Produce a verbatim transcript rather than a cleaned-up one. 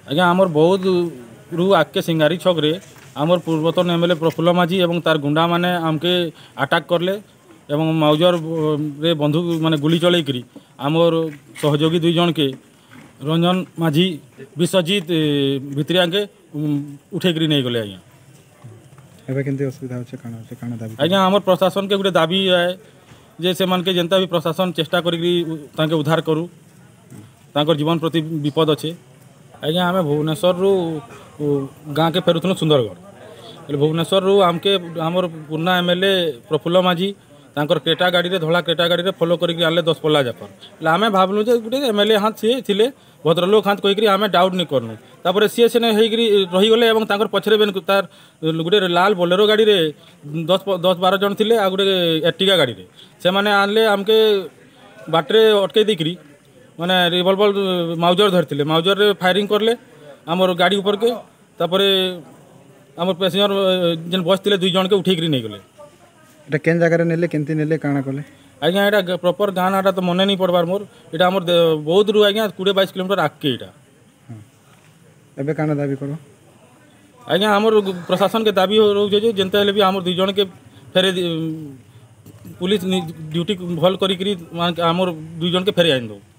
आज्ञा आमर बहुत रु आके सिंगारी छक रे आमर पूर्वतन एमएलए प्रफुल्ल माझी एवं तार गुंडा माने आमके अटैक करले एवं मौजर रे बंधुक माने गुली चलैकरी आमर सहयोगी दुई जन के रंजन माझी विश्वजीत भितरिया के उठेकरी नहीं गले। आज्ञा एबे केनते असुविधा होचे काना होचे काना दाबी आज्ञा आमर प्रशासन के गुटे दाबी है जे से मन के जनता भी प्रशासन चेष्टा करी तांके उद्धार करू तांकर जीवन प्रति विपद अच्छे। आज्ञा आम भुवनेश्वर रु गाँ के फेरुथुनु सुंदरगढ़ भुवनेश्वर रु आमके आमर पुरना एमएलए प्रफुल्ल माझी तांकर क्रेटा गाड़ी रे धला क्रेटा गाड़ी रे फॉलो करके आनले दस पल्ला जाकर आम भावलु जे गोटे एमएलए हाथ सी थे भद्रलोक हाथ कहीकि आम डाउट नहीं करनु तापर सी से रहीगले और तांकर पछरे बेन तार गोटे लाल बोलेरो गाड़ी रे दस दस बारह जन थे आ गोटे एर्टिगा गाड़ी रे से माने आनले आमके बाटरे अटके देकरी माने रिवॉल्वर माउजर धरते माउजर रे फायरिंग करले आमर गाड़ी ऊपर के तापर आमर पैसेंजर जेन बस थे दुई जन के उठेकरी नहीं गले। एटा केन जगह रे नेले केनती नेले काना कले आज्ञा एटा प्रॉपर गाँ नाटा तो मने नहीं पड़बार मोर एटा आमर बहुत रु आज्ञा कोड़े बाईस किलोमीटर आगे एटा एबे काना दाबी करो आज्ञा आमर प्रशासन के दाबी रोचे जे जेनते हेले भी आमर दुई जन के फेरे पुलिस ड्यूटी भल करी आमर दुई जन के फेरे आइन दो।